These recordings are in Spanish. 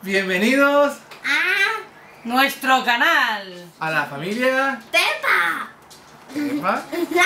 Bienvenidos ¡Ah! Nuestro canal. a la familia ¡Pepa!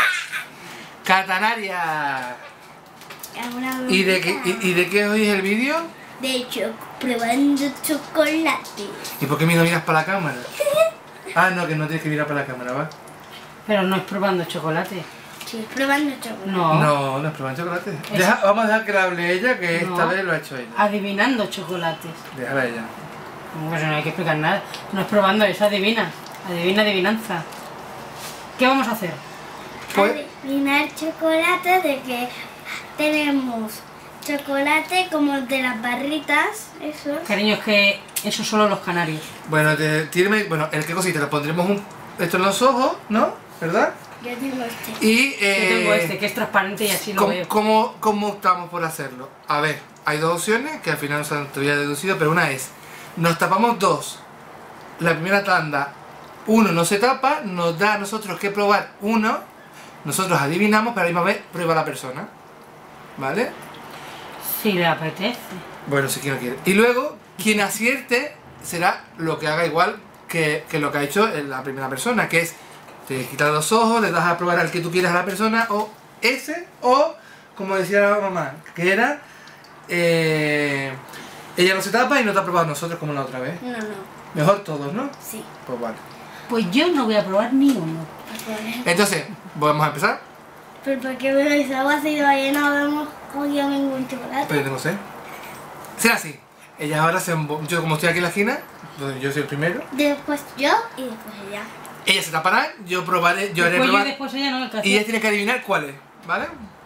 Catanaria. Una ¿Y de bromita. qué hoy es el vídeo? De hecho, probando chocolate. ¿Y por qué no miras para la cámara? Ah, no, que no tienes que mirar para la cámara, ¿va? Pero no es probando chocolate. Sí, probando chocolate. No. No es probando chocolate. Vamos a dejar que la hable ella, que esta No. vez lo ha hecho ella. Adivinando chocolates. Déjala a ella. Pues no hay que explicar nada. No es probando, es adivina. Adivinanza. ¿Qué vamos a hacer? Pues, Adivinar chocolate de que tenemos chocolate como el de las barritas, esos. Cariño, es que eso solo los canarios. bueno, el que cosita, le pondremos esto en los ojos, ¿no? ¿Verdad? Yo tengo este. Y Yo tengo este que es transparente y así lo veo. ¿Cómo optamos por hacerlo? A ver, hay dos opciones que al final no se han todavía deducido, pero una es, nos tapamos dos. La primera tanda, uno no se tapa, nos da a nosotros que probar uno, nosotros adivinamos, pero a la misma vez prueba la persona. ¿Vale? Si le apetece. Bueno, si quien no quiere. Y luego, quien acierte será lo que haga igual que lo que ha hecho la primera persona, que es te quitas los ojos, le das a probar al que tú quieras a la persona, o ese, o como decía la mamá, que era ella no se tapa y no te ha probado a nosotros como la otra vez. No. Mejor todos, ¿no? Sí. Pues vale. Pues yo no voy a probar ni uno. Entonces, vamos a empezar. Pero porque el agua ha sido ahí, no hemos cogido ningún chocolate. Pero no sé. Será así. Ella ahora yo como estoy aquí en la esquina, donde yo soy el primero. Después yo y después ella. Ella se tapará, yo probaré, yo haré Después yo probar. y después ella no, el que Y ella hacer. tiene que adivinar cuál es, ¿vale?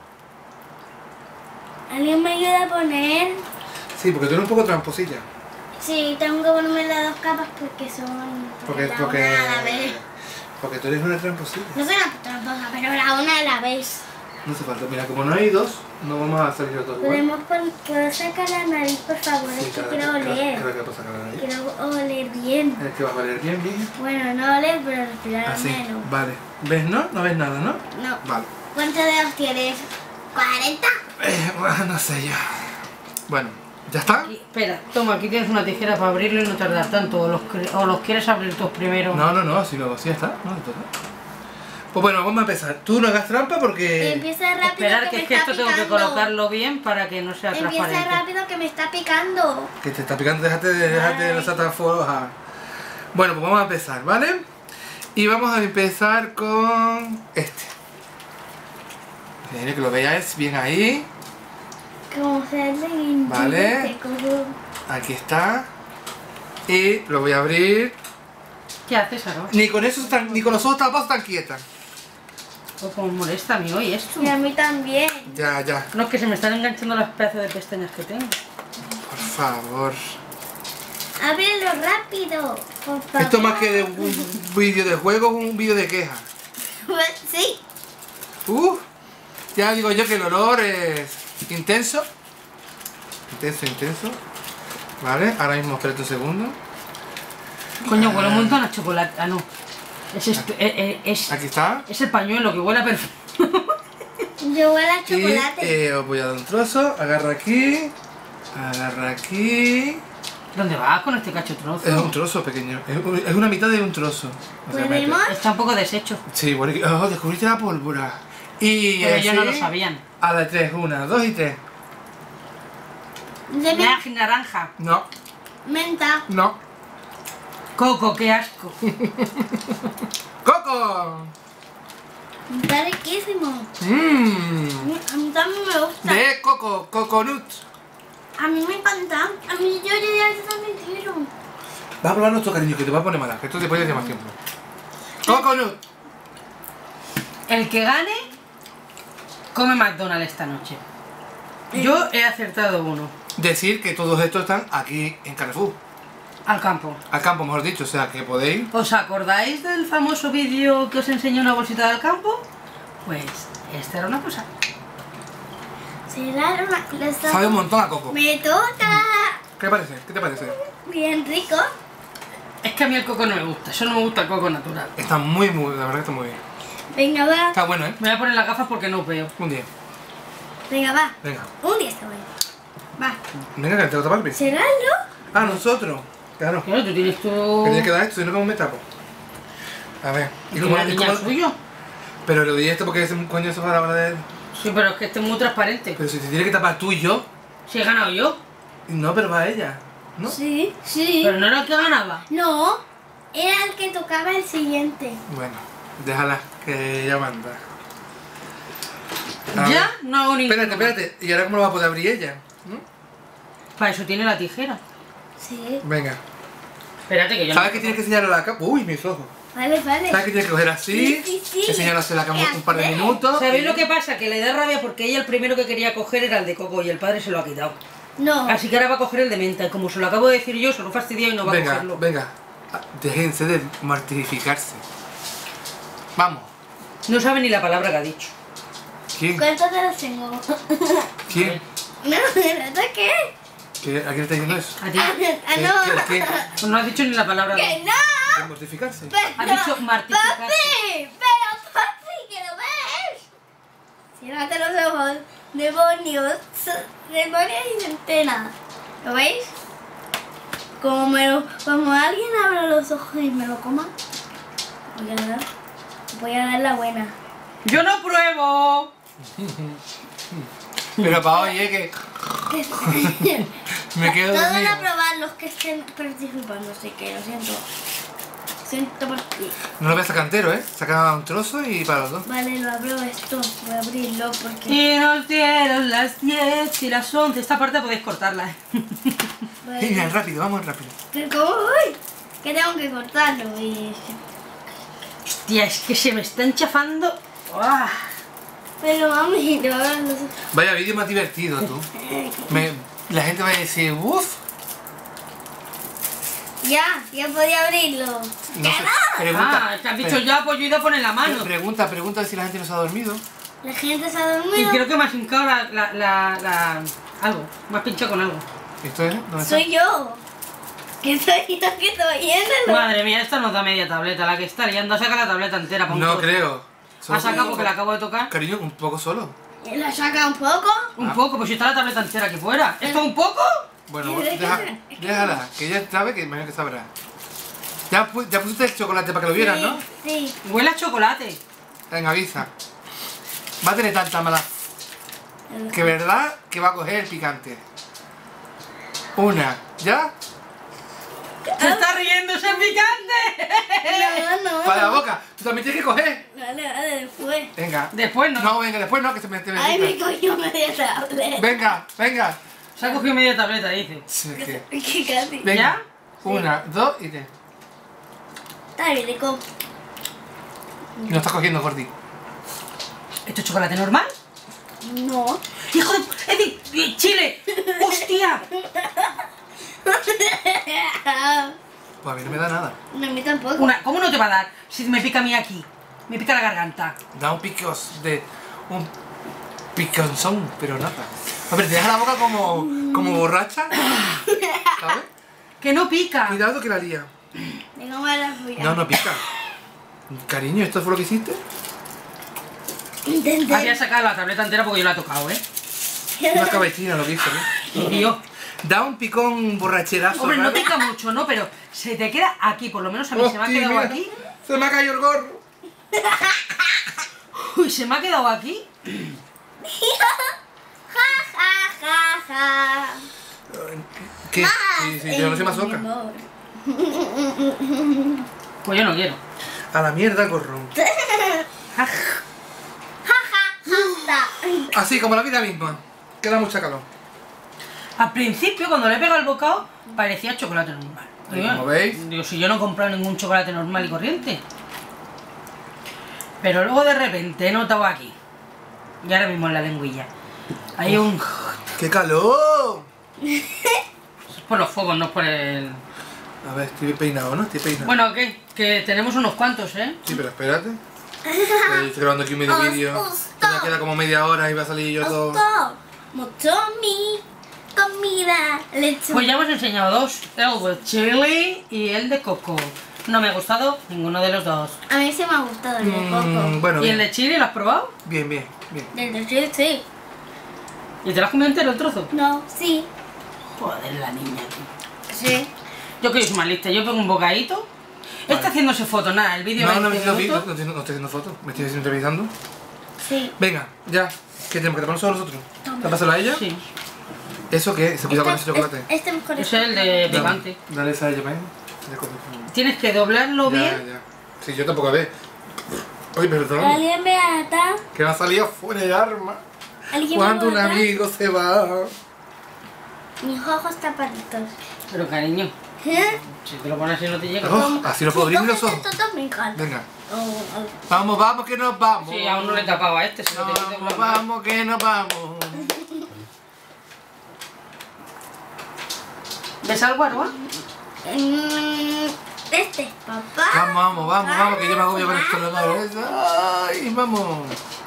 ¿Alguien me ayuda a poner? Sí, porque tú eres un poco tramposilla. Sí, tengo que ponerme las dos capas porque son... Porque la una a la vez. tú eres una tramposilla. No soy una tramposa, pero la una a la vez. No hace falta. Mira, como no hay dos, no vamos a salir los dos igual. ¿Puedo sacar la nariz, por favor? Sí, Es que claro, quiero oler. claro que vas a sacar la nariz. Quiero oler bien. Es que vas a oler bien, bien. Bueno, no oler, pero respirar al Así, menos. vale. ¿Ves, no? No ves nada, ¿no? No. Vale. ¿Cuántos dedos tienes? ¿40? Bueno, no sé ya. Bueno, ¿ya está? Aquí, espera, toma, aquí tienes una tijera para abrirlo y no tardar tanto. O los quieres abrir tú primero. No, así luego, sí, ya está. No, total. Pues bueno, vamos a empezar. Tú no hagas trampa porque... Empieza rápido. Esperar que me es que está esto tengo que picando. colocarlo bien para que no sea Empieza transparente. rápido que me está picando. Que te está picando, déjate de los ataforos. Bueno, pues vamos a empezar, ¿vale? Y vamos a empezar con este. Que lo veáis bien ahí. Como se hace en Vale. te cojo. Aquí está. Y lo voy a abrir. ¿Qué haces, Aro? Ni con los ojos tapados tan quietas. Pues como molesta a mí hoy esto. Y a mí también. Ya. No, es que se me están enganchando las pedazos de pestañas que tengo. Por favor. Ábrelo rápido, por favor. Esto más que de un vídeo de juego es un vídeo de queja. Sí. Ya digo yo que el olor es intenso. Intenso. Vale, ahora mismo espérate un segundo. Coño, huele un montón a chocolate. Ah, no. Es Aquí está. el pañuelo que huele a perfecto. Yo huele a chocolate. Y os voy a dar un trozo. Agarra aquí. ¿Dónde vas con este cacho trozo? Es un trozo pequeño. Es una mitad de un trozo. O sea, ¿Podemos? Está un poco deshecho. sí, bueno, descubriste la pólvora. Y Pero ellos no lo así, sabían. A la 3, 1, 2 y 3. De Naranja. No. menta. Coco, qué asco. ¡Coco! Está riquísimo. Mmm. A mí también me gusta. De coco, coconut. A mí me encanta. A mí yo también quiero. Vas a probar nuestro cariño, que te va a poner mala, que esto te puede llevar más tiempo. Coconut. El que gane, come McDonald's esta noche. Yo he acertado uno. Decir que todos estos están aquí en Carrefour. Al campo. Al campo, mejor dicho, o sea que podéis. ¿Os acordáis del famoso vídeo que os enseñé una bolsita del campo? Pues esta era una cosa. Será una... Sabe un montón a coco. Me toca. ¿Qué te parece? ¿Qué te parece? Bien rico. Es que a mí el coco no me gusta, yo no me gusta el coco natural. Está muy, la verdad que está muy bien. Venga, va. Está bueno, ¿eh? Me voy a poner las gafas porque no veo. Un día. Venga, va. Venga. Un día está bueno. Va. Venga, que te lo tapas. ¿Será, no? Ah, nosotros. Claro. Claro, tú tienes tu... Me tiene que dar esto, si no, ¿cómo me tapo? A ver. ¿Y la niña es suyo? Pero lo di esto porque es un coño eso para la hora de... Sí, pero es que este es muy transparente. Pero si te tiene que tapar tú y yo. Si he ganado yo. No, pero va ella. ¿No? Sí, sí. Pero no era el que ganaba. No, era el que tocaba el siguiente. Bueno, déjala, que ella manda. A Ya ver. no hago ningún... Espérate. ¿Y ahora cómo lo va a poder abrir ella? ¿No? Para eso tiene la tijera. Sí. Venga. Espérate que yo ¿Sabes no... que tienes que enseñarle la cama? Uy, mis ojos. Vale. ¿Sabes que tienes que coger así? Sí. Enseñarle la cama un par de minutos. ¿Sabéis lo que pasa? Que le da rabia porque ella el primero que quería coger era el de coco y el padre se lo ha quitado. No. Así que ahora va a coger el de menta y como se lo acabo de decir yo, se lo he fastidiado y no va a Venga, cogerlo. venga. Déjense de martirificarse. Vamos. No sabe ni la palabra que ha dicho. ¿Quién? ¿Cuántos dedos tengo? ¿Quién? No, ¿verdad qué? ¿A quién le está diciendo eso? A ti. Ah, ¿Qué? no. Pues no has dicho ni la palabra. ¡Que no! ¿De mortificarse? Ha dicho martificarse. ¡Papi! ¡Pero papi, que lo ves! Ciérrate los ojos. Demonios. Demonios y centenas. ¿Lo veis? Como alguien abra los ojos y me lo coma, voy a dar la buena. ¡Yo no pruebo! Pero para oye que me quedo Todos dormido. a probar los que estén participando, así que lo siento. Siento por ti. No lo veas sacar entero, ¿eh? Saca un trozo y para los dos. Vale, lo abro esto. Voy a abrirlo porque... Y nos dieron las 10 y las 11. Esta parte podéis cortarla. Venga, rápido, vamos rápido. ¿Pero cómo voy? Que tengo que cortarlo y... Hostia, es que se me está enchafando. ¡Uah! Pero mami, lo abro los... Vaya vídeo más divertido, tú. La gente va a decir, uff. Ya podía abrirlo. No ¡Que sé. no! Pregunta. Te has dicho ya, pues yo he ido a poner la mano. Pregunta si la gente no se ha dormido. La gente se ha Y dormido. creo que me has hincado algo. Me has pinchado con algo. ¿Esto es? ¿Dónde está? Soy yo. Que soy yo que estoy yéndolo. Madre mía, esta nos da media tableta. La que está liando, saca la tableta entera. pa' un No trozo. creo. Ha sacado porque la acabo de tocar. Cariño, un poco solo. ¿La saca un poco? Un poco, pues si está la tableta entera aquí fuera. ¿Esto es un poco? Bueno, déjala, que ella sabe que imagino que sabrá. Ya pusiste el chocolate para que lo vieras, ¿no? Sí. Huele a chocolate. Venga, avisa. Va a tener tanta mala que verdad que va a coger el picante. Una, ¿ya? ¡Se está riendo ese picante! No. Para la boca. Tú también tienes que coger. Vale, después. Venga. Después no. No, venga, después no, que se me Ay, me pica. cogió media tablet. Venga. Se ha cogido media tableta, dice. Sí, es que- Que casi. Venga. ¿Ya? Una, dos y tres. Está bien, rico. No estás cogiendo, Gordi. ¿Esto es chocolate normal? No. ¡Hijo de... ¡Es de Chile! ¡Hostia! Pues a mí no me da nada. No, a mí tampoco. ¿Cómo no te va a dar si me pica a mí aquí? Me pica la garganta. Da un piconzón, pero nada. A ver, te deja la boca como borracha. ¿Sabes? Que no pica. Cuidado que la lía. Venga, mala fuera. No pica. Cariño, ¿esto fue lo que hiciste? Intenté. Había sacado la tableta entera porque yo la he tocado, ¿eh? Una cabecina lo que hizo, ¿no? Y yo... Da un picón borracherazo. Hombre, no raro. pica mucho, ¿no? Pero se te queda aquí, por lo menos a mí se me ha Hostia, quedado mira, aquí. Se me ha caído el gorro. Uy, se me ha quedado aquí. Ja. ¿Qué? Sí, yo no soy masoca. Pues yo no quiero. A la mierda el gorrón. Así como la vida misma. Queda mucha calor. Al principio, cuando le he pegado el bocado, parecía chocolate normal. Ahí, como veis. Digo, si yo no he comprado ningún chocolate normal y corriente. Pero luego de repente he notado aquí. Y ahora mismo en la lengüilla. Hay un... ¡Qué calor! Es por los fuegos, no es por el... A ver, estoy peinado, ¿no? Estoy peinado. Bueno, ¿qué? Que tenemos unos cuantos, ¿eh? Sí, pero espérate. Estoy grabando aquí un medio vídeo. Me queda como media hora y va a salir yo todo. Motomi. Comida. Lechuga. Pues ya hemos enseñado dos. El de chili y el de coco. No me ha gustado ninguno de los dos. A mí sí me ha gustado el de coco. Bueno, ¿Y el bien. de chili lo has probado? Bien. Del de chile, sí. ¿Y te lo has comido entero el trozo? No, sí. Joder, la niña. Sí. Sí. Yo que soy más lista, yo pongo un bocadito. Vale. Está haciéndose foto, nada, el vídeo No, no 20 me estoy minutos. no estoy haciendo fotos, me estoy entrevistando. Sí. Venga, ya. ¿Qué tenemos que taparnos a nosotros? Toma. ¿Tapárselo a ella? Sí, ¿Eso qué? ¿Se cuida con ese chocolate? Este mejor ese es el de picante. Dale esa a ella, ven. Tienes que doblarlo Ya, bien. ya. Sí, yo tampoco ve. Oye, perdón. ¿Alguien me ata? Que me ha salido fuera el arma. ¿Alguien Cuando me un ata? amigo se va. Mis ojos tapaditos. Pero cariño, ¿Eh? si te lo pones así no te llega. Oh, así lo puedo abrir los ojos. Estos me encantan. Venga. Oh, oh. Vamos, vamos, que nos vamos. Sí, aún no le tapaba a este, si no te Vamos, doblas. vamos, que nos vamos. ¿Ves algo, Aroa? Este es papá. Vamos, vamos, que yo me agobio con esto. Ay, vamos.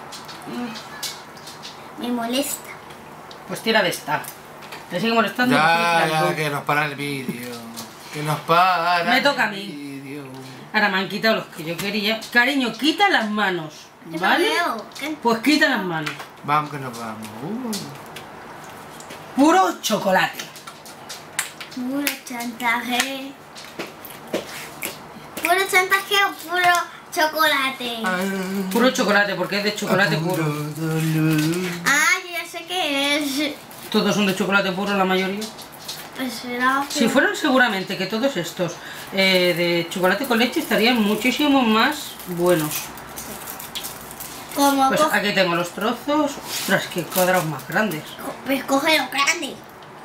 Me molesta. Pues tira de esta. ¿Te sigue molestando? Ya, Pues ya, que nos para el vídeo. Que nos para. Me toca a el mí. vídeo. Ahora me han quitado los que yo quería. Cariño, quita las manos, Yo no ¿vale? veo. ¿Qué? Pues quita las manos. Vamos, que nos vamos. Puro chocolate. Puro chantaje. Puro chantaje o puro chocolate. Puro chocolate, porque es de chocolate puro. Ah, yo ya sé qué es. Todos son de chocolate puro, la mayoría. Pues será. Si fueran seguramente que todos estos de chocolate con leche estarían muchísimo más buenos. Como Pues coge. aquí tengo los trozos. Ostras, qué cuadrados más grandes. Pues coge lo grande.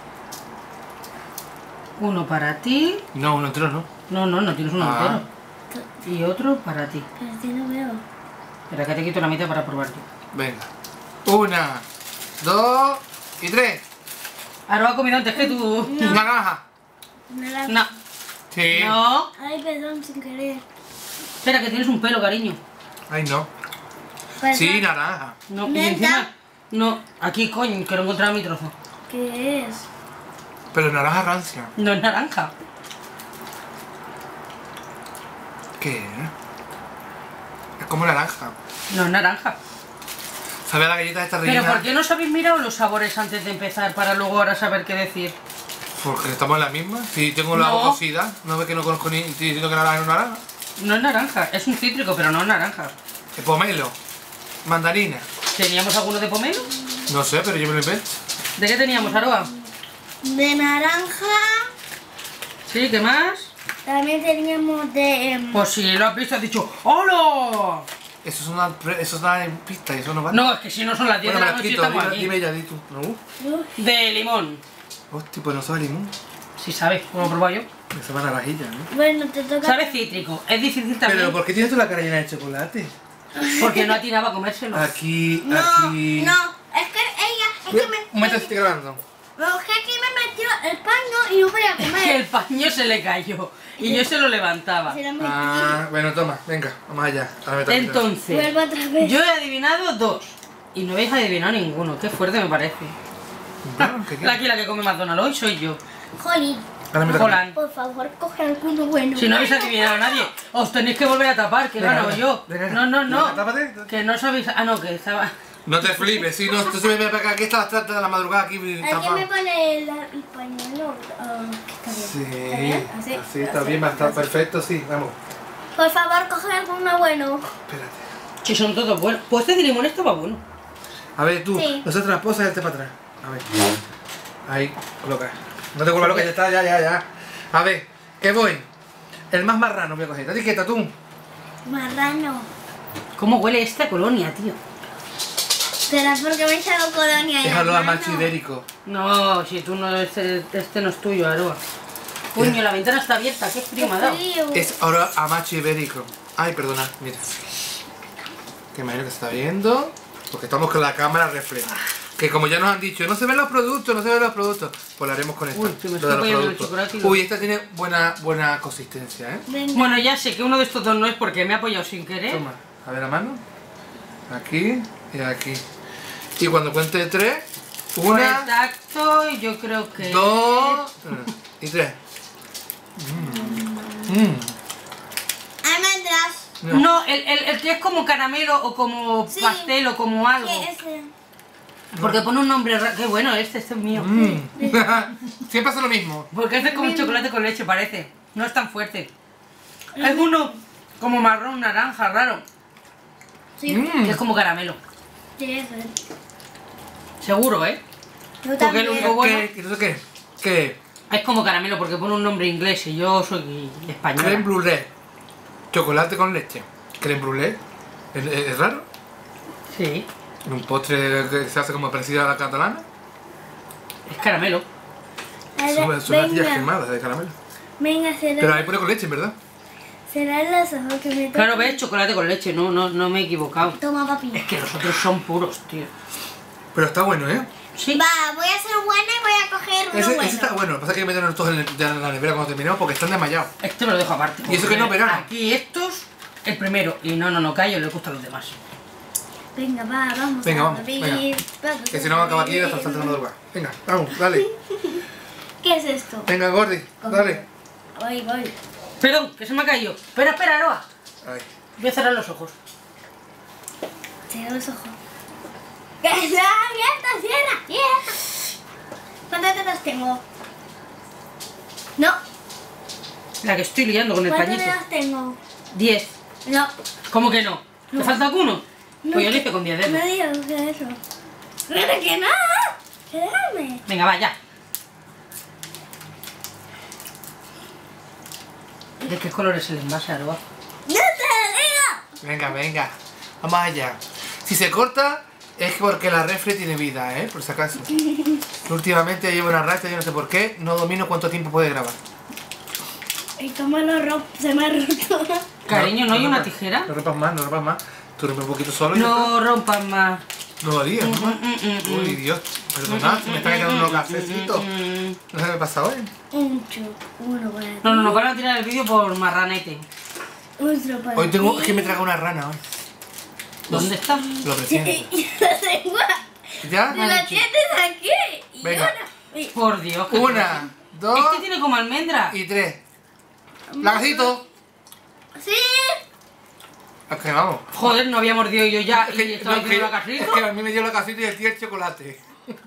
Uno para ti. No, uno entero no. No tienes uno Ah. entero. Y otro para ti. Pero si no veo. Espera que te quito la mitad para probar yo. Venga. 1, 2 y 3. Ahora ha comido antes que tú. Naranja. No. Sí. No. Ay, perdón, sin querer. Espera que tienes un pelo, cariño. Ay, no. Perdón. Sí, naranja. No, y ¿Neta? encima. No, aquí coño, que no encontraba mi trozo. ¿Qué es? Pero naranja rancia. No es naranja. ¿Qué es? Es como naranja. No es naranja. ¿Sabe a la galleta de esta Pero rellena? ¿por qué no os habéis mirado los sabores antes de empezar para luego ahora saber qué decir? Porque estamos en la misma. Si tengo la No. boca cosida, no ve que no conozco ni. Estoy diciendo que naranja es naranja. No es naranja, es un cítrico, pero no es naranja. Pomelo. Mandarina. ¿Teníamos alguno de pomelo? No sé, pero yo me lo inventé. ¿De qué teníamos, Aroa? De naranja. ¿Sí? ¿Qué más? También teníamos de. Pues si lo has visto, has dicho ¡hola! Eso es una pista y eso no va. No, es que si no son las 10 Bueno, de me la la noche quito. estamos Dime, aquí. dime ya, di tú. No. De limón. Hostia, pues no sabe limón. Si sabes, ¿cómo lo he probado yo? Me sabe a naranjilla, ¿no? Bueno, te toca. Sabe cítrico, es difícil también. Pero ¿por qué tienes tú la cara llena de chocolate? Porque no atinaba a comérselo. Aquí, No, aquí. no. Es que ella. Es que me. Un momento, estoy grabando. No, es que aquí me metió el paño y no podía Que comer. el paño se le cayó y yo se lo levantaba. Se lo metí. Ah, bueno, toma, venga, vamos allá. Ahora me toca. Entonces, Vuelvo otra vez. yo he adivinado 2 y no habéis adivinado ninguno. Qué fuerte me parece. Bueno, ¿qué La quieres? que la que come McDonald's hoy soy yo. Jolín, Ahora me toca. Holland. por favor, coge alguno bueno. Si no habéis adivinado a nadie, os tenéis que volver a tapar, que he Venga, ganado venga, yo. venga. No, no, no. Tápate. Que no sabéis. Ah, no, que estaba. No te flipes, si no, tú se me para acá, aquí está las 3 de la madrugada aquí Aquí tapado. me pone el pañuelo. Está bien. Sí, ¿Está bien? así está bien, va a estar perfecto, sí, vamos. Por favor, coge alguno bueno. Espérate. Si son todos buenos. Pues este de limón estaba bueno. A ver, tú, Sí. nosotros la esposa y este para atrás. A ver. Ahí, coloca. No te vuelvas loca, ya está, ya. A ver, ¿qué voy? El más marrano voy a coger. Estate quieta tú. Marrano. ¿Cómo huele esta colonia, tío? ¿Será porque me he echado colonia? Déjalo a marrano? macho ibérico. No, si tú no, este no es tuyo, Aroa. Coño, la ventana está abierta, qué frío me ha Qué dado. frío. Es ahora a macho ibérico. Ay, perdona, mira. Que imagino que se está viendo. Porque estamos con la cámara refleja. Que como ya nos han dicho, no se ven los productos, pues lo haremos con esta. Uy, que me lo está de los cayendo el productos. chocolate. Uy, esta tiene buena consistencia, ¿eh? Venga. Bueno, ya sé que uno de estos dos no es porque me ha apoyado sin querer. Toma, a ver la mano. Aquí y aquí. Y cuando cuente 3, Pues 1, exacto, y yo creo que... 2 y 3. Almendras. No, el que es como caramelo o como Sí. pastel o como algo. Sí, ese. Porque pone un nombre raro. Qué bueno, este es mío. Siempre hace lo mismo. Porque este es como chocolate con leche, parece. No es tan fuerte. Es uno como marrón, naranja, raro. Sí, Que es como caramelo. sí, eso es. Seguro, ¿eh? Yo Porque también. lo único bueno ¿Qué? es como caramelo porque pone un nombre inglés y yo soy española. Crème brûlée. Chocolate con leche. Crème brûlée. ¿Es raro? Sí, Un postre que se hace como parecido a la catalana. es caramelo. Son natillas quemadas de caramelo. Venga, Pero ahí pone con leche, ¿verdad? cerrar los ojos que me toca. Claro, ves, chocolate con leche, no me he equivocado. Toma, papi. Es que los otros son puros, tío. Pero está bueno, ¿eh? Sí. Va, voy a ser buena y voy a coger uno Ese bueno. está bueno. Lo que pasa es que meternos todos ya en la nevera cuando terminemos porque están desmayados. Esto me lo dejo aparte. Y eso que no porque verano. Aquí estos, el primero. Y no callo, le gustan los demás. Venga, vamos. Venga, a vamos, abrir. venga. Vamos Que a si no acaba aquí abrir. hasta saltando del lugar. Venga, vamos, dale. ¿Qué es esto? Venga, Gordy, dale. Voy. Perdón, que se me ha caído. Espera, Aroa. Ay. Voy a cerrar los ojos. Cierra los ojos. ¡Que está abierta! ¡Cierra! ¿Cuántas tetas tengo? No. La que estoy liando con el ¿Cuántas pañito. tetas tengo? 10. No. ¿Cómo que no? ¿Te No. falta alguno? No, Pues yo lo hice con 10 dedos. No digas que eso. ¡Pero que no! ¡Quédame! Venga, vaya. ¿De qué color es el envase, Aroa? ¡No te lo digo! Venga. Vamos allá. Si se corta es porque la refri tiene vida, ¿eh? Por si acaso. Últimamente llevo una racha, yo no sé por qué. No domino cuánto tiempo puede grabar. ¿Y cómo lo rompo? Se me ha roto. Cariño, ¿no hay una rompas- tijera? No rompas más. Tú rompes un poquito solo y ya está. No rompas más. No lo harías, ¿no? Uy, Dios. Perdonad, se me está quedando unos cafecitos. No se me pasa hoy. Uno para ti. No, nos van a tirar el vídeo por marranete. Otro para Hoy tengo, ti. es que me traga una rana hoy. ¿Dónde está? Lo presiento. Y la tengo. ¿Ya? Si la tienes aquí. Y Venga. ahora. Por Dios. que- Una, dos Este tiene como almendra. y tres. ¡Lagacito! Sí. Es que vamos. Joder, no había mordido yo ya Es y que, estaba no, haciendo la es casita. que a mí me dio la casita y el tío el chocolate.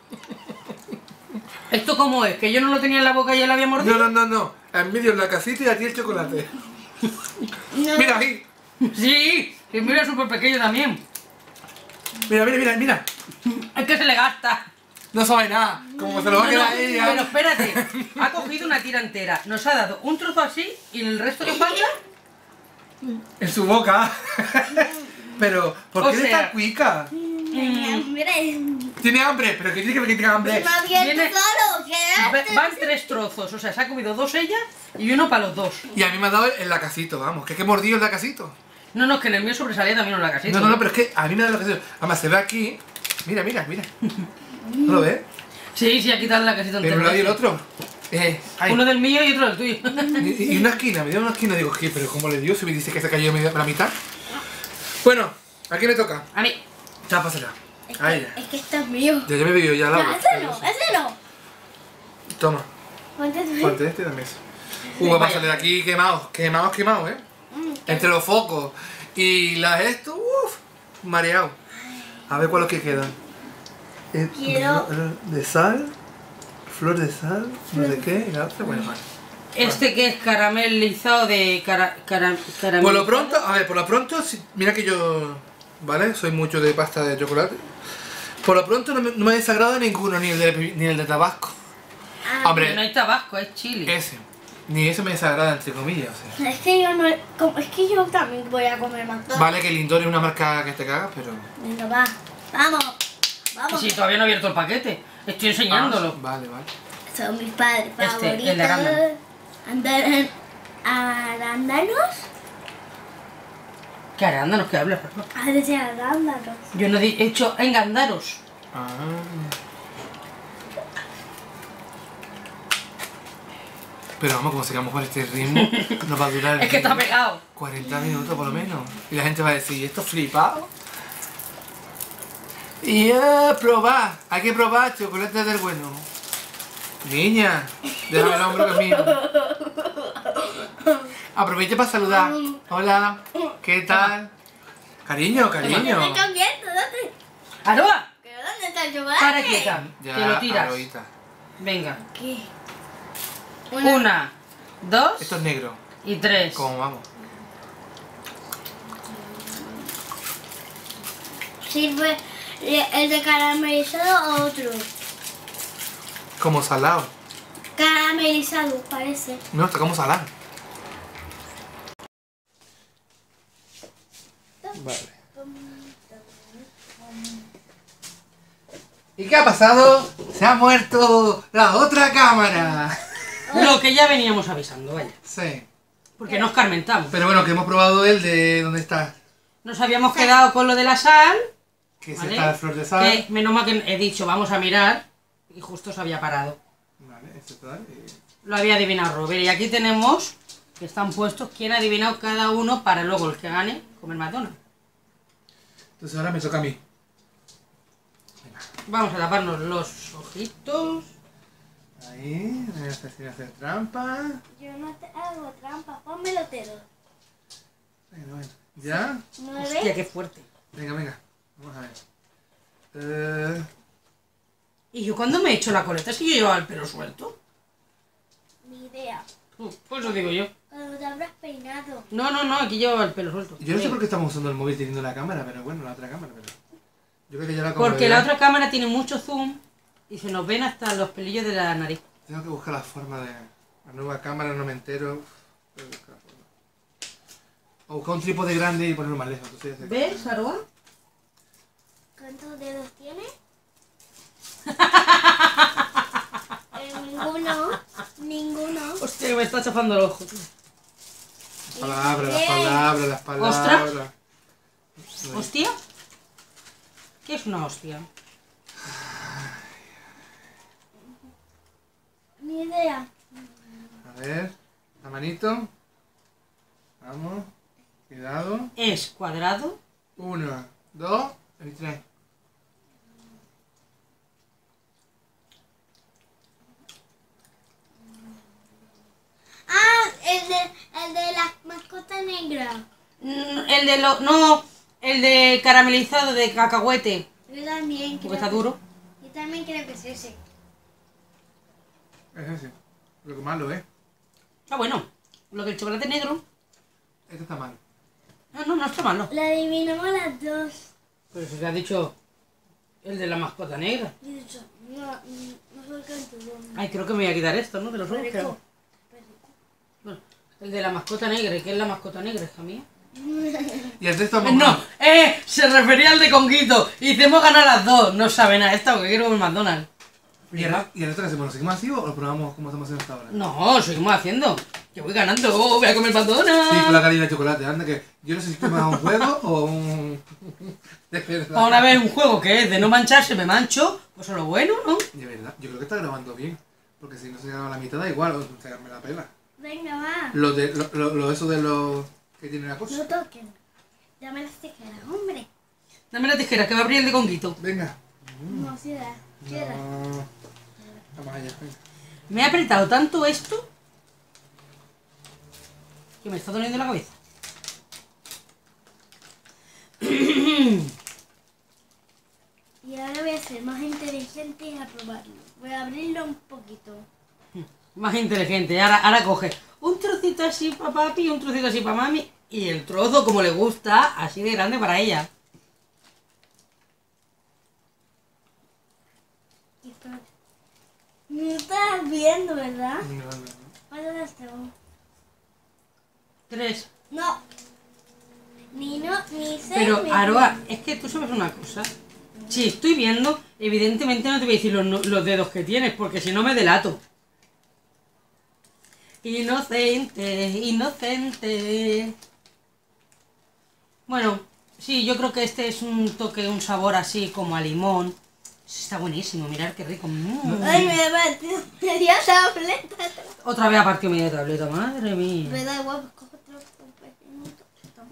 ¿Esto cómo es? ¿Que yo no lo tenía en la boca y él había mordido? No. A mí me dio la casita y a ti el chocolate. No. Mira ahí. Sí, y mira, súper pequeño también. Mira. Es que se le gasta. No sabe nada. Como se lo va a quedar ella. Pero espérate, ha cogido una tira entera, nos ha dado un trozo así y el resto que falta, En su boca. Pero, ¿por O qué eres sea- tan cuica? Hambre. Tiene hambre, pero que tiene que tenga hambre. Me ha abierto Viene- solo. Quédate. van 3 trozos, o sea, se ha comido 2 ella y uno para los 2. Y a mí me ha dado el lacasito, vamos. Que mordido el lacasito. No, es que en el mío sobresalía también una casita. No, pero es que a mí me da el lacasito. Además, se ve aquí. Mira. ¿No lo ves? Sí, ha quitado la casita Pero entera. no hay el otro. Ahí. Uno del mío y otro del tuyo. Y una esquina, me dio una esquina. Digo, ¿qué? ¿Pero cómo le dio? Si me dice que se cayó la mitad. Bueno, ¿a quién le toca? A mí. Ya, pásala. A ella. Es que esto es mío. Ya me veo ya al No, lado. ese no. Toma, Ponte tú. ponte este también. Va a salir aquí quemados, ¿eh? Entre los focos y las esto, mareado. A ver cuál es que quedan. Quiero- De sal, flor de sal, no sé qué, y la otra, bueno, vale. Este que es caramelizado de caramelo. Por lo pronto, mira que yo, ¿vale? Soy mucho de pasta de chocolate. Por lo pronto no me desagrada ninguno, ni el de Tabasco. Ah, Hombre, No hay tabasco, es chile. ese. Ni eso me desagrada, entre comillas, o sea. Es que yo no. Es que yo también voy a comer McDonald's. Vale que Lindor es una marca que te cagas, pero... Venga, va. Vamos. Y Vamos. si todavía no he abierto el paquete, estoy enseñándolo. Vale. Son mis padres Este, favoritos. el de arándano. ¿Arándanos? ¿Qué arándanos que hablas? Ah, de arándanos. Yo no he hecho engandaros. Ah. Pero vamos, como sigamos con este ritmo, nos va a durar Es que está pegado. 40 minutos por lo menos. Y la gente va a decir, ¿esto es flipado? Y probar, hay que probar chocolate del bueno. Niña, déjame el hombro que es mío. Aproveche para saludar. Hola, ¿qué tal? Cariño. ¿Dónde está abierto? ¿Dónde? ¡Aroa! ¿Pero dónde está el chocolate. Para quieta. Ya, Te lo tiras. Aroita. Venga. ¿Qué? Una, dos Esto es negro. y tres. ¿Cómo vamos? ¿Sirve el de caramelizado o otro? Como salado. Caramelizado, parece. No, está como salado. Vale. ¿Y qué ha pasado? Se ha muerto la otra cámara. Lo que ya veníamos avisando, vaya. Sí. Porque nos carmentamos. Pero bueno, que hemos probado el de... ¿Dónde está? Nos habíamos quedado con lo de la sal. Que ¿Vale? se está la flor de sal. Que menos mal que he dicho, vamos a mirar. Y justo se había parado. Vale, esto tal. Lo había adivinado Robert. Y aquí tenemos que están puestos quién ha adivinado cada uno para luego el que gane comer McDonald's. Entonces ahora me toca a mí. Vamos a taparnos los ojitos. Ahí, voy a hacer sin hacer trampa. Yo no te hago trampa, ponme los dedos. Bueno. ¿Ya? Hostia, 9. qué fuerte. Venga, venga. Vamos a ver. ¿Y yo cuando me he hecho la coleta es que yo llevaba el pelo suelto? Ni idea. Pues lo digo yo. Cuando te habrás peinado. No, aquí llevaba el pelo suelto. Yo no sé por qué estamos usando el móvil teniendo la cámara, pero bueno, la otra cámara, pero... Yo creo que ya la como Porque la otra cámara tiene mucho zoom y se nos ven hasta los pelillos de la nariz. Tengo que buscar la forma de... La nueva cámara, no me entero. Tengo que buscar la forma. O buscar un trípode grande y ponerlo más lejos. Entonces ya sé. ¿Ves, Aroa? ¿Cuántos dedos tiene? Ninguno. Ninguno. Hostia, que me está chafando el ojo, tío. Las palabras. ¿Hostia? ¿Qué es una hostia? Ni idea. A ver, la manito. Vamos. Cuidado. Es cuadrado. 1, 2 y 3. Ah, el de la mascota negra. El de lo... No, el de caramelizado de cacahuete. Yo también Porque creo está que- duro. Yo también creo que es ese. Es ese. Lo que malo, ¿eh? Ah, bueno. Lo del chocolate negro. Este está mal. No está malo. La adivinamos las dos. Pero si te has dicho el de la mascota negra. Y he dicho, no soy canto. Ay, creo que me voy a quitar esto, ¿no? De los ojos. Perico. Bueno, el de la mascota negra. ¿Y qué es la mascota negra, hija mía? Y el texto más No, se refería al de Conguito. Hicimos ganar las dos. No sabe nada esta porque quiero un McDonald's. ¿Y el resto que hacemos? ¿Lo seguimos así o lo probamos como estamos haciendo hasta ahora? No, seguimos haciendo. Que voy ganando. Voy a comer McDonald's. Sí, con la harina de chocolate. Anda que yo no sé si tú me das un juego o un... De verdad. Ahora ves un juego que es de no mancharse, me mancho. Pues a lo bueno, ¿no? De verdad, yo creo que está grabando bien. Porque si no se graba la mitad da igual, o se me la pela. Venga, va. Eso de los que tienen la cosa. No toquen. Dame las tijeras, hombre. Dame la tijera que va a abrir el de Conguito. Venga. No, sí da. Sí da. No. Vamos allá, venga. Me ha apretado tanto esto que me está doliendo la cabeza. Y ahora voy a ser más inteligente y a probarlo. Voy a abrirlo un poquito. Más inteligente. Ahora coge un trocito así para papi y un trocito así para mami. Y el trozo como le gusta, así de grande para ella. Y espérate. No estás viendo, ¿verdad? No. ¿Cuántas las tengo? 3. No. Ni no, ni sé. Pero ni- Aroa, es que tú sabes una cosa. Si estoy viendo, evidentemente no te voy a decir los dedos que tienes, porque si no me delato. Inocente, inocente. Bueno, sí, yo creo que este es un toque, un sabor así como a limón. Está buenísimo, mirad qué rico. Ay, me dio tableta. Otra vez ha partido media tableta, madre mía. Me da igual, pues cojo otro pequeñito.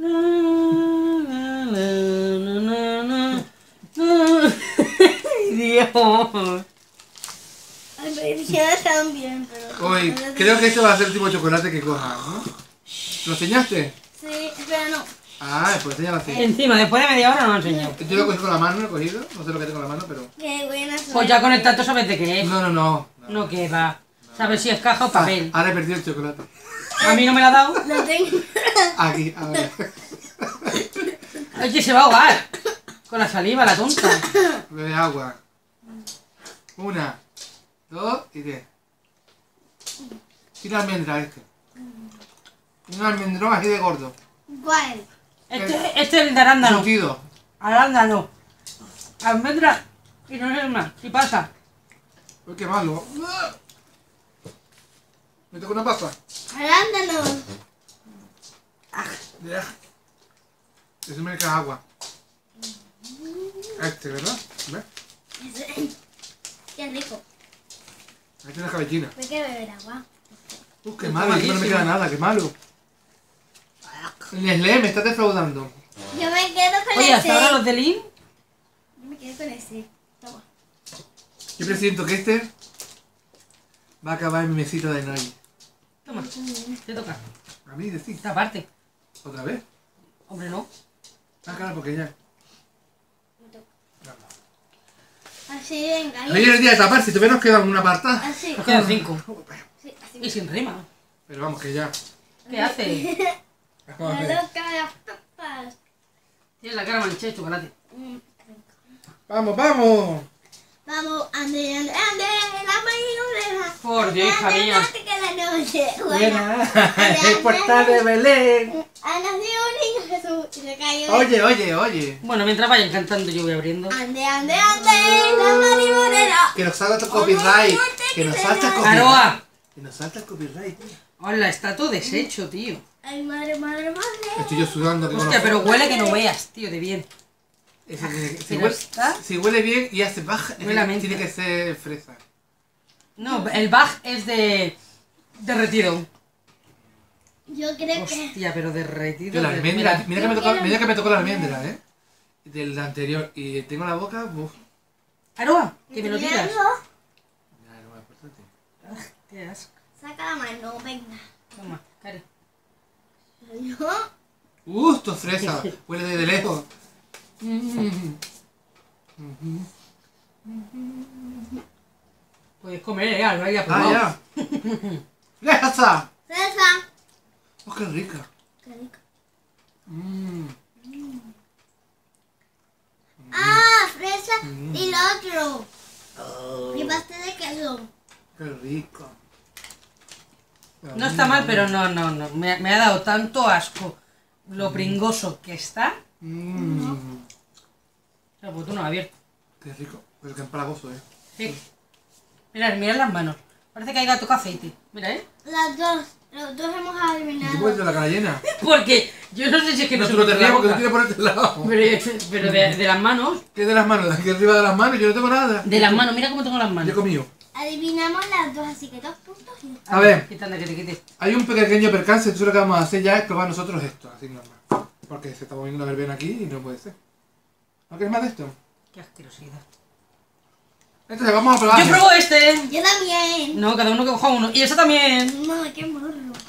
Ay, Dios. Ay, me decía también, pero... Uy, creo que este va a ser el tipo de chocolate que cojas, ¿no? ¿Lo enseñaste? Sí, espera, no. Ah, pues enséñalo así. Encima, después de media hora no lo he enseñado. Yo lo he cogido con la mano, lo he cogido. No sé lo que tengo con la mano, pero... Qué buena Pues ya con el tacto sabes de qué es. No. No que va. Sabes si es caja o papel. Ahora he perdido el chocolate. A mí no me la ha dado. Lo tengo. Aquí, a ver. Oye, se va a ahogar. Con la saliva, la tonta. Bebe agua. 1, 2 y 10. Y la almendra este. Y un almendrón así de gordo. ¿Cuál? Este es el de arándano. Surtido. Arándano. Almendra. Y no es más. ¿Qué pasa? Uy, qué malo. Me toca una pasta. Arándanos. Ya. Eso me queda agua. Este, ¿verdad? ¿Ves? Qué rico. Ahí tienes cabellina. Hay que beber agua. Qué Está malo, encima no me queda malísimo. nada, qué malo. Nestlé, me estás defraudando. Yo me quedo con Oye, hasta ahora ese. los de Lin. Yo me quedo con ese. Toma. Yo presiento que este va a acabar en mi mesita de Noel. Toma, te toca. A mí, decís. Esta parte. ¿Otra vez? Hombre, no. Ah, claro, porque ya. Así, venga. Hoy es el día de tapar, si todavía nos queda una aparta. Así. Nos quedan 5. Sí, así. Y sin rima. Pero vamos, que ya. ¿Qué hace? Vamos a La ver. loca de las papas. Tiene la cara manchada de chocolate. Vamos, vamos. Vamos, ande, ande, ande, la mañana. Por Dios, hija mía. Que la noche. Buena. El portal de Belén. Ha nacido un niño Jesús y se cayó. Oye. Bueno, mientras vayan cantando yo voy abriendo. Ande, ande, ande, la marimonera. Que nos salta el copyright. Que nos salta el copyright. ¡Aroa! Que nos salta el copyright, tío. Hola, está todo deshecho, tío. Ay, madre, madre, madre. Estoy yo sudando. que Hostia, no- pero huele que no veas, tío, de bien. Ese tiene que- si, Pero huele, está- si huele bien y hace baja, Huele a menta. tiene que ser fresa. No, el bag es de... derretido. Yo creo que. Hostia, pero derretido. Yo la de- almendra, mira. mira que me tocó la almendra, del anterior. Y tengo la boca, uf. Aroa, que me lo tiras. Ya, no me acuerdo. Qué asco. Saca la mano, venga. Toma, Cari. Yo. Esto es fresa. Huele desde lejos. Puedes comer, lo haya probado. Ah, ya. ¡Fresa! César. Oh, qué rica. Qué rico. Mm. Ah, fresa y lo otro. Y pastel de queso. Qué rico. No está mal, pero no. Me ha dado tanto asco lo pringoso que está. Mm. Pero pues tú no lo has abierto. Qué rico. Pero qué empalagoso, Sí. Mirad las manos. Parece que hay gato con aceite. Mira, Las dos. Los dos hemos ¿Y tú adivinado. puedes de la cara llena? Porque yo no sé si es que No, no tú se no me te mete rías la porque tú boca. quieres ponerte al lado. Pero de las manos. ¿Qué de las manos? ¿De aquí arriba de las manos? Yo no tengo nada. De las manos, mira cómo tengo las Yo he manos. comido. Adivinamos las dos, así que 2 puntos y. A ver. Quítale que te quites. Hay un pequeño percance, entonces lo que vamos a hacer ya es probar nosotros esto, así normal. Porque se está moviendo una verbena aquí y no puede ser. ¿No quieres más de esto? Qué asquerosidad. Entonces vamos a probar. Yo pruebo este. Yo también. No, cada uno que coja uno. Y ese también. No, qué morro.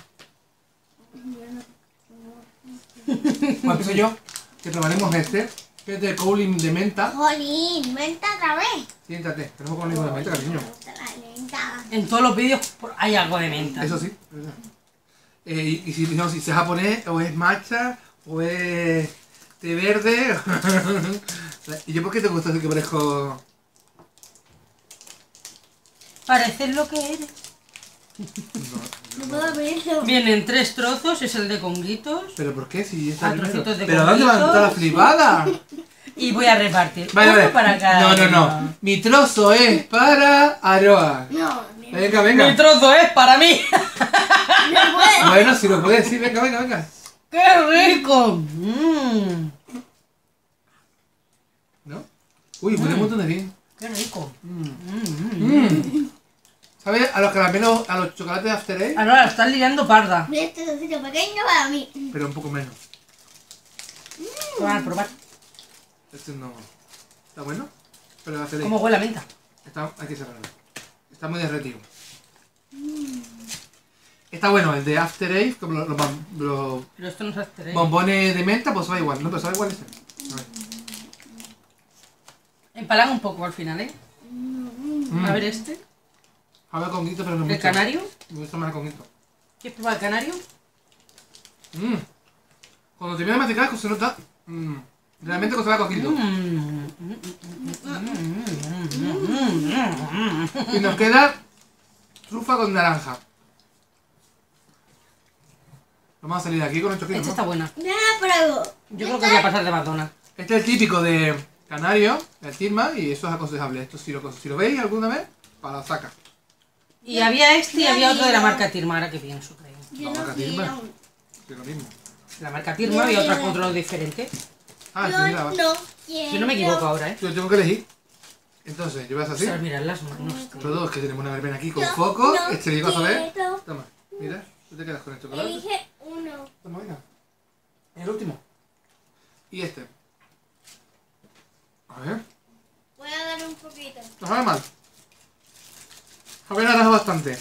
Bueno, empiezo yo, que probaremos este, que es de cooling de menta. Jolín, vente otra vez. Siéntate, tenemos cooling de menta, cariño. Me gusta la menta. En todos los vídeos hay algo de menta. Eso sí, es verdad. Y si, no, si es japonés, o es matcha, o es té verde. ¿Y yo por qué te gusta decir que parezco...? Pareces lo que eres. No puedo verlo. Vienen 3 trozos, es el de conguitos. ¿Pero por qué? Si está Ah, primero. trocitos de ¿Pero dónde va a conguitos. entrar la flipada? Y voy a repartir. Vale, uno vale. para cada No. uno. Mi trozo es para Aroa. No, Venga, Mi venga. trozo es para mí. no puedo. Bueno, si lo puedes decir, venga. ¡Qué rico! ¿No? Uy, huele un montón de bien. ¡Qué rico! ¿Sabes? A los caramelos, a los chocolates de After Eight, Ahora estás liando parda. Mira este trocito pequeño para mí. pero un poco menos. Probar. Este no. ¿Está bueno? Pero After Eight. ¿Cómo huele a menta? Hay que cerrarlo. Está muy derretido. Está bueno, el de After Eight, como los Pero esto no es After Eight. bombones de menta, pues sabe igual, ¿no? Pero sabe igual ese. A ver. Empalan un poco al final, ¿eh? Mm. A ver este. Sabe a conguito, pero no mucho. ¿El canario? Me gusta más el conguito. ¿Quieres probar el canario? Mm. Cuando termina de masticar, se nota. Realmente con sabe a conguito. Y nos queda trufa con naranja. Vamos a salir de aquí con nuestro kilo, Este ¿no? está buena. Ya pruebo. Yo creo que voy a pasar de McDonald's. Este es el típico de canario, el Tilma, y eso es aconsejable. Esto si lo veis alguna vez, para la saca. Y había este y había otro de la marca Tirma, ahora que pienso, creo. Yo Vamos no a Catirma. quiero. Sí, lo mismo. La marca Tirma había otra control diferente. Ah, sí, Yo mira, va. no quiero. Yo no me equivoco ahora, ¿eh? Yo tengo que elegir. Entonces, yo voy a hacer así. Ostras, mirad las manos. Los dos que tenemos una verbena aquí con Yo foco. no Este le digo a saber. quiero. Toma, mira, tú te quedas con el chocolate. Elige uno. Toma, venga. El último. Y este. A ver. Voy a dar un poquito. No sabe mal. Sabe naranja bastante.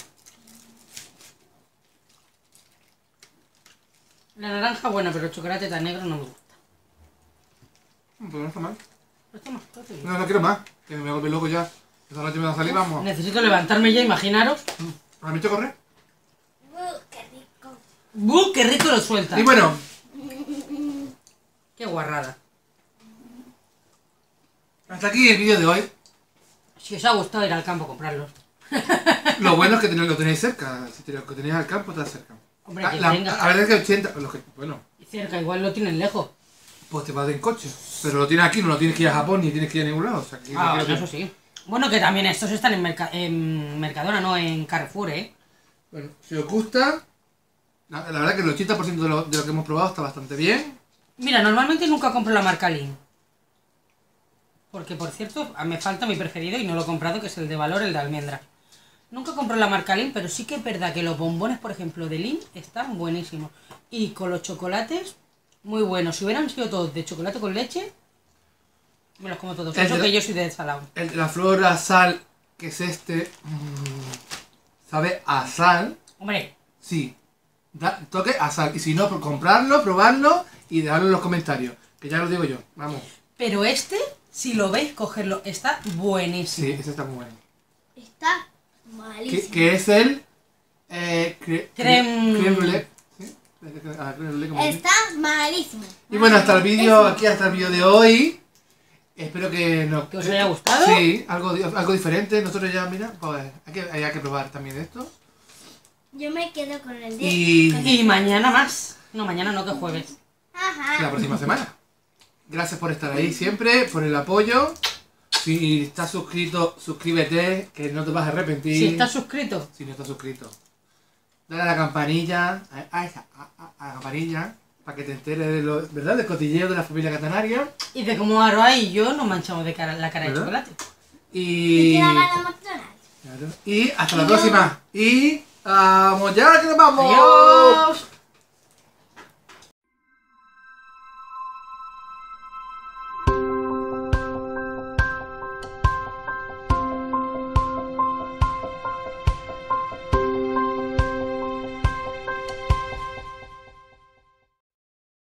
La naranja buena, pero el chocolate tan negro no me gusta. Pues no está mal. Pero está más fácil. No, no quiero más. Que me vuelve loco ya. Esta noche me va a salir, vamos. Necesito levantarme ya, imaginaros. ¿Has hecho correr? Qué rico. ¡Buh! ¡Qué rico lo suelta! Y bueno, ¡Qué guarrada! hasta aquí el vídeo de hoy. Si os ha gustado ir al campo a comprarlos. Lo bueno es que lo tenéis cerca. Si lo que tenéis al campo, está cerca. Hombre, que La venga. verdad es que 80. Bueno, Y cerca, igual lo tienen lejos. pues te vas en coche. Pero lo tienes aquí, no lo tienes que ir a Japón ni tienes que ir a ningún lado. O sea, que Ah, aquí lo eso sí. Bueno, que también estos están en Mercadona, no en Carrefour, ¿eh? Bueno, si os gusta, la verdad que el 80% de lo que hemos probado está bastante bien. Mira, normalmente nunca compro la marca Lean. Porque, por cierto, me falta mi preferido y no lo he comprado, que es el de Valor, el de almendras. Nunca compro la marca Lean, pero sí que es verdad que los bombones, por ejemplo, de Lean están buenísimos. Y con los chocolates, muy buenos. Si hubieran sido todos de chocolate con leche, me los como todos. El Eso de- que yo soy de salado. El de la flor a sal, que es este, sabe a sal. Hombre, Sí, da toque a sal. Y si no, por comprarlo, probarlo y dejarlo en los comentarios. Que ya lo digo yo, vamos. pero este, si lo veis, cogerlo. Está buenísimo. Sí, ese está muy bueno. Está malísimo. Que es el Creme- brûlée. ¿Sí? Creme brûlée, como dice. Está malísimo. Y bueno, hasta el vídeo, aquí hasta el vídeo de hoy. Espero que nos... ¿Que os haya gustado? Sí, algo diferente. Nosotros ya, mira, pues hay que probar también esto. Yo me quedo con el de. Y mañana más. No, mañana no, que jueves. Ajá. La próxima semana. Gracias por estar ahí siempre, por el apoyo. Si estás suscrito, suscríbete, que no te vas a arrepentir. Si estás suscrito. Si no estás suscrito. Dale a la campanilla, a la campanilla, para que te enteres de lo, ¿verdad? Del cotilleo de la familia Catanaria. Y de cómo Aroa y yo nos manchamos de la cara de ¿Verdad? chocolate. Y Y... que haga la McDonald's. Claro. Y hasta la próxima. Y... ¡Vamos ya, que nos vamos! ¡Adiós!